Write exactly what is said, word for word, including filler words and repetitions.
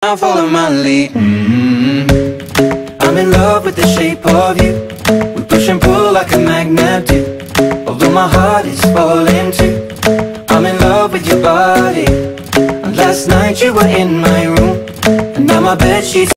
now follow my lead. mm-hmm. I'm in love with the shape of you. We push and pull like a magnet do. Although my heart is falling too, I'm in love with your body. And last night you were in my room, and now my bedsheets